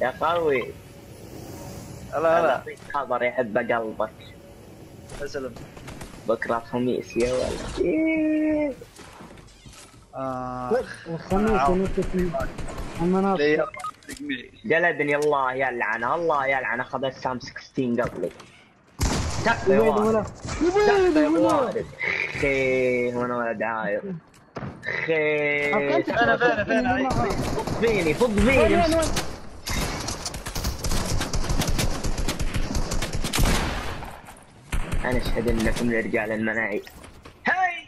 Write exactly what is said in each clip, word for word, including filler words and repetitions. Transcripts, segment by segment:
يا قوي. هلا هلا. خبر يحب قلبك. اسلم. بكره الخميس يا ولد. إيه. آه الخميس ونكتب المناطق. جلدني الله يلعنه الله يلعنه. اخذ السام ستاشر قبلي. تكفى يا يبيد ولد. ولا تكفى يا يبيد ولا ولد. خيه وانا ولد عاير. خيه. فين فين فين فض فيني فض فيني. انا اشهد انكم رجال المناعي. هاي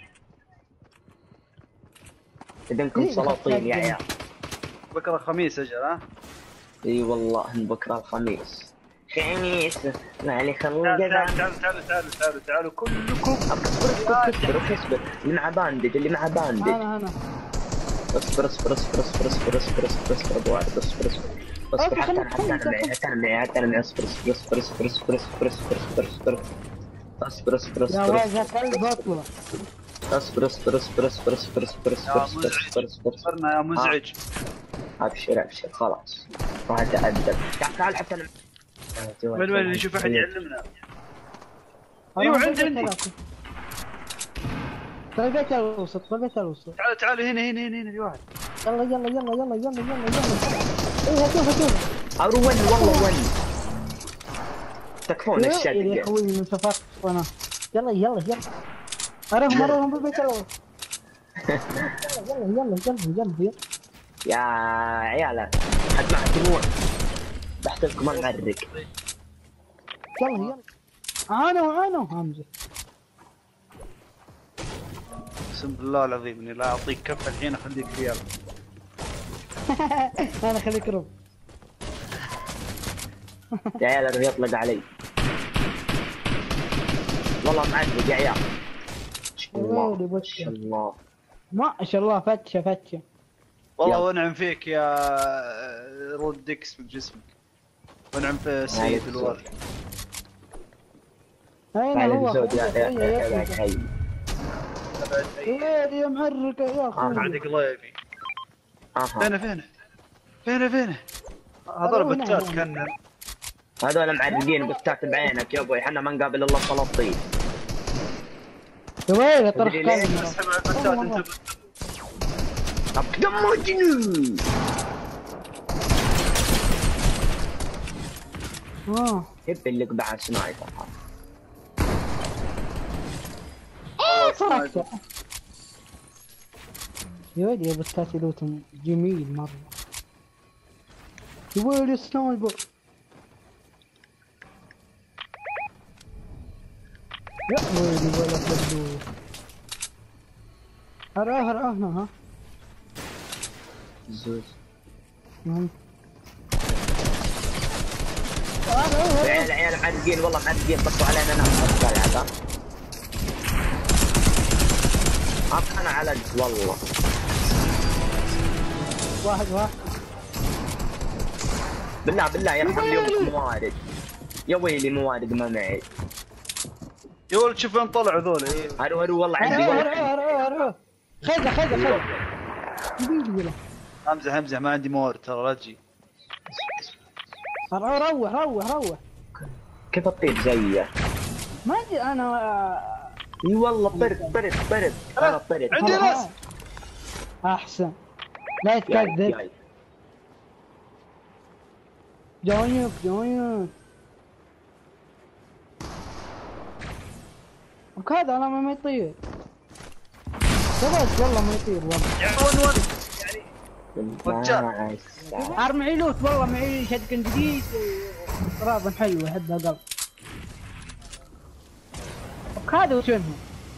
اذنكم سلاطين يا عيال. بكره خميس اجل ها؟ اي والله من بكره الخميس. خميس ما علي خلق. تعالوا تعالوا تعالوا تعالوا تعالوا تعالوا كلكم. اصبر اصبر اصبر اللي مع باندج اللي مع باندج. انا انا اصبر اصبر اصبر اصبر اصبر اصبر اصبر اصبر ابو عارف اصبر اصبر اصبر حتى انا حتى انا معي حتى انا معي حتى انا معي اصبر اصبر اصبر اصبر اصبر اصبر اصبر اصبر اصبر اصبر يا اصبر ولد قلب اطلع. اصبر اصبر اصبر اصبر اصبر اصبر اصبر اصبر اصبر اصبر صرنا يا مزعج. ابشر ابشر خلاص راح اتأدب. تعال تعال حتى انا. وين وين نشوف احد يعلمنا. ايوه عندي عندي. طيب بيت الوسط طيب بيت الوسط. تعالوا تعالوا هنا هنا هنا هنا في واحد. يلا يلا يلا يلا يلا يلا يلا. ايه شوف شوف. ارو وين والله وين. تكفون الشد يا اخوي من صفات وانا. يلا يلا يلا. اروح مره بالبيت الوسط. يلا يلا يلا يلا يلا. يا عيال حد معك دموع بحسبكم المعرق. يلا يلا. انا وانا وحمزه. اقسم بالله العظيم اني لا اعطيك كف الحين اخليك ريال. انا خليك رب. يا عيال الرياض يطلق علي. والله معذب يا عيال. ما شاء الله ما شاء الله فتشه فتشه. والله ونعم فيك يا رودكس من جسمك. ونعم في سيد الوالد. اين هو؟ يا يا محرك يا اخوي. بعد قليبي. فينه فينه فينه فينه. هذول بتات كنا. هذول معرقين بتات بعينك يا ابوي. احنا ما نقابل الا سلاطين. يا ويلي طرح كلمه. اسحب على البتات انت. طب دمجني. اه يب اللي قبع سنايبر. صراحة يا ويلي يا بستاتي لوتم جميل مرة. يا ويلي سنايبر. يا ويلي ولا فلوس. هراه هراه هنا ها. زوز. نعم. عيال عيال معرقين والله معرقين. بصوا علينا ناس بصوا على هذا. انا على والله. واحد واحد. بالله بالله يرحم يومك موارد. يا ويلي موارد ما معي. يا ولد شوف وين طلعوا ذول. هرو هرو والله عندي هرو هرو هرو. خذه خذه خذه. يبيلي امزح امزح ما عندي موارد ترى لا تجي. روح روح روح روح. كيف اطير زيه؟ ما ادري انا. اي والله برد برد برد. انا برد. عندي راس. احسن لا تكذب. جايك جايك. وكذا انا ما يطير. والله ما يطير والله. يعني ون ون يعني عار معي لوت والله معي شدكن جديد وطرابا حلوه احبها قلب. وهذا وشنو؟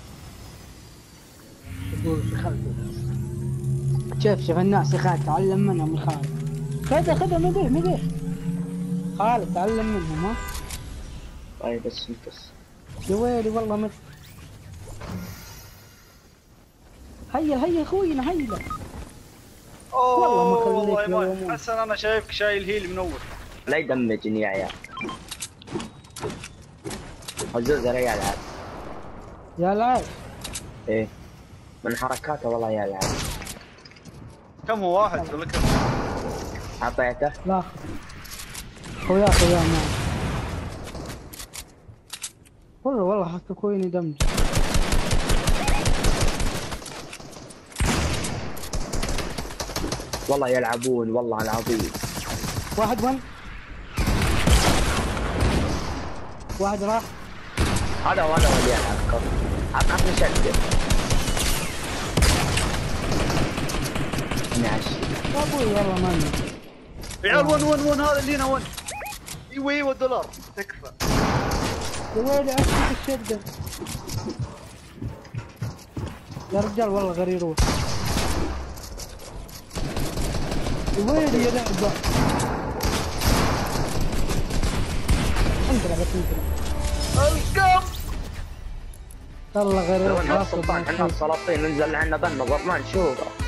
شوف شوف الناس يا خالد تعلم منهم يا خالد. خذها خذها ما بيه ما بيه. خالد تعلم منهم ها. طيب بس بس. يا ويلي والله مت. هيا هيا اخوينا هيا. والله ما خليك والله حسن انا شايفك شايل هيل من اول. لا يدمجني يا عيال. حزوز يا ريال عاد. يا العاب. ايه من حركاته والله يا العاب. كم هو واحد ولا كم؟ اعطيته. لا خويا خويا معي. والله والله حتى كويني دمج. والله يلعبون والله العظيم. واحد وين؟ واحد راح. هذا هو هذا هو اللي يلعب. عطني شد. ماشي. يا ابوي والله ماني. يا عيال ون ون ون هذا اللي هنا ون. ايوه ايوه دولار تكفى. يا ويلي عشت الشدة. يا رجال والله غريروه. يا ويلي يا لعبة. انزل بس انزل. القم. والله غريب. لو ان السلطان عندنا السلاطين ننزل عنا بنا ما نشوفه.